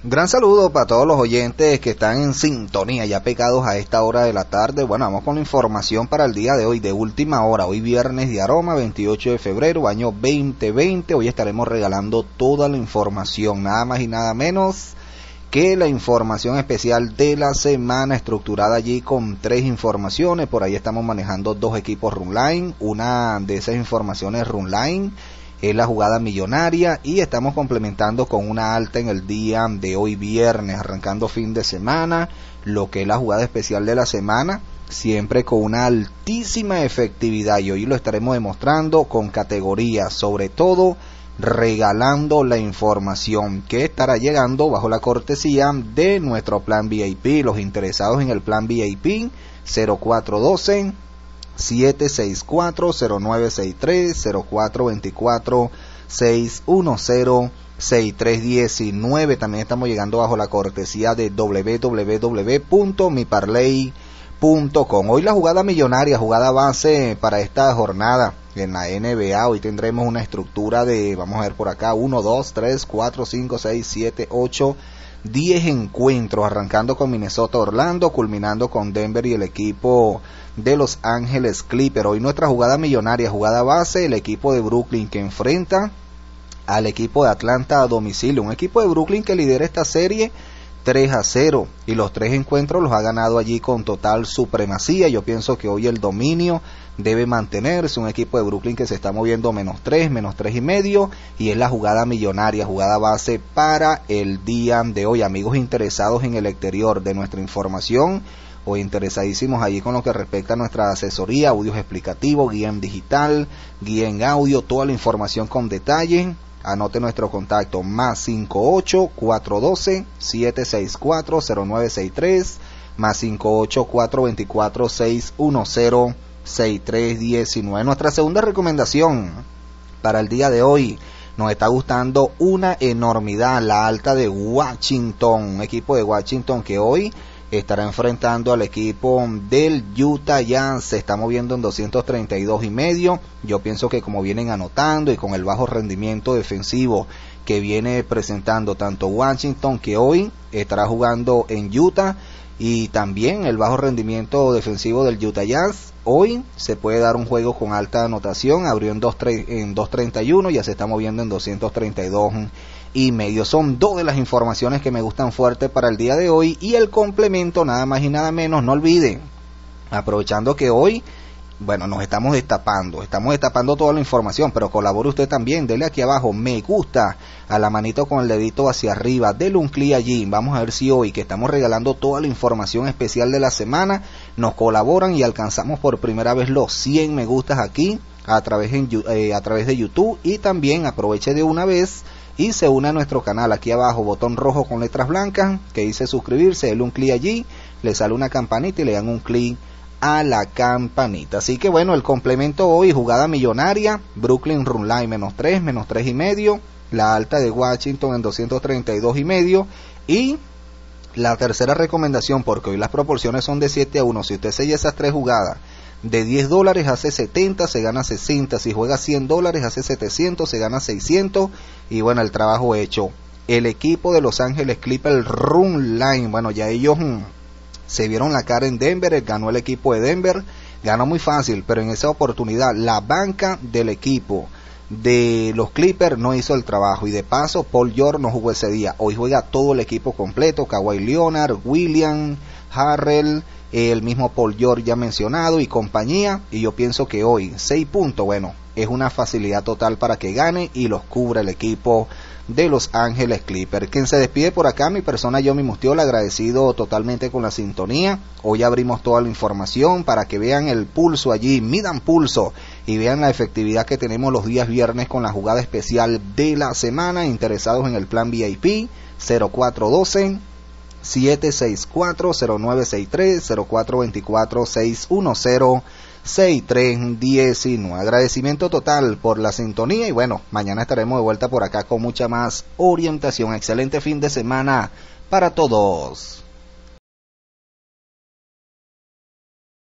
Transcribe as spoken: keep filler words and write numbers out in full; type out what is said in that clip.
Gran saludo para todos los oyentes que están en sintonía, ya pegados a esta hora de la tarde. Bueno, vamos con la información para el día de hoy, de última hora. Hoy viernes de aroma, veintiocho de febrero, año veinte veinte. Hoy estaremos regalando toda la información, nada más y nada menos que la información especial de la semana, estructurada allí con tres informaciones. Por ahí estamos manejando dos equipos Runline. Una de esas informaciones Runline es la jugada millonaria, y estamos complementando con una alta en el día de hoy viernes, arrancando fin de semana, lo que es la jugada especial de la semana, siempre con una altísima efectividad, y hoy lo estaremos demostrando con categoría, sobre todo regalando la información que estará llegando bajo la cortesía de nuestro plan V I P. Los interesados en el plan V I P, cero cuatro uno dos, siete seis cuatro, cero nueve seis tres, cero cuatro dos cuatro, seis uno cero, seis tres uno nueve. También estamos llegando bajo la cortesía de w w w punto mi parlay punto com. Hoy la jugada millonaria, jugada base para esta jornada en la N B A. Hoy tendremos una estructura de, vamos a ver por acá, uno, dos, tres, cuatro, cinco, seis, siete, ocho, diez encuentros, arrancando con Minnesota Orlando, culminando con Denver y el equipo de Los Ángeles Clippers. Hoy nuestra jugada millonaria, jugada base, el equipo de Brooklyn que enfrenta al equipo de Atlanta a domicilio, un equipo de Brooklyn que lidera esta serie tres a cero, y los tres encuentros los ha ganado allí con total supremacía. Yo pienso que hoy el dominio debe mantenerse, un equipo de Brooklyn que se está moviendo menos tres, menos tres y medio, y es la jugada millonaria, jugada base para el día de hoy. Amigos interesados en el exterior de nuestra información, o interesadísimos allí con lo que respecta a nuestra asesoría, audios explicativos, guía en digital, guía en audio, toda la información con detalle, anote nuestro contacto, más cinco ocho, cuatro uno dos, siete seis cuatro, cero nueve seis tres, más cinco ocho, cuatro dos cuatro, seis uno cero, seis tres uno nueve. Nuestra segunda recomendación para el día de hoy, nos está gustando una enormidad, la alta de Washington, un equipo de Washington que hoy estará enfrentando al equipo del Utah Jazz. Se está moviendo en doscientos treinta y dos y medio. Yo pienso que como vienen anotando y con el bajo rendimiento defensivo que viene presentando tanto Washington, que hoy estará jugando en Utah, y también el bajo rendimiento defensivo del Utah Jazz, hoy se puede dar un juego con alta anotación. Abrió en dos treinta y uno, ya se está moviendo en doscientos treinta y dos y medio. Son dos de las informaciones que me gustan fuerte para el día de hoy, y el complemento, nada más y nada menos, no olviden, aprovechando que hoy, bueno, nos estamos destapando, estamos destapando toda la información, pero colabore usted también, dele aquí abajo, me gusta, a la manito con el dedito hacia arriba, dele un clic allí. Vamos a ver si hoy, que estamos regalando toda la información especial de la semana, nos colaboran y alcanzamos por primera vez los cien me gustas aquí, a través, en, eh, a través de YouTube, y también aproveche de una vez y se une a nuestro canal. Aquí abajo, botón rojo con letras blancas que dice suscribirse, dele un clic allí, le sale una campanita y le dan un clic a la campanita. Así que bueno, el complemento hoy, jugada millonaria, Brooklyn Runline menos tres, menos tres y medio, la alta de Washington en doscientos treinta y dos y medio, y la tercera recomendación, porque hoy las proporciones son de siete a uno, si usted sella esas tres jugadas, de diez dólares hace setenta, se gana sesenta, si juega cien dólares hace setecientos, se gana seiscientos, y bueno, el trabajo hecho. El equipo de Los Ángeles Clippers Runline, bueno, ya ellos hmm, se vieron la cara en Denver, ganó el equipo de Denver, ganó muy fácil, pero en esa oportunidad la banca del equipo de los Clippers no hizo el trabajo, y de paso Paul George no jugó ese día. Hoy juega todo el equipo completo, Kawhi Leonard, William, Harrell, el mismo Paul George ya mencionado y compañía, y yo pienso que hoy seis puntos, bueno, es una facilidad total para que gane y los cubra el equipo de Los Ángeles Clippers. Quien se despide por acá, mi persona Yomi Mustiola, agradecido totalmente con la sintonía. Hoy abrimos toda la información para que vean el pulso allí, midan pulso y vean la efectividad que tenemos los días viernes con la jugada especial de la semana. Interesados en el plan V I P, cero cuatro uno dos, siete seis cuatro, cero nueve seis tres, cero cuatro dos cuatro, seis uno cero, seis tres uno nueve. Agradecimiento total por la sintonía, y bueno, mañana estaremos de vuelta por acá con mucha más orientación. Excelente fin de semana para todos.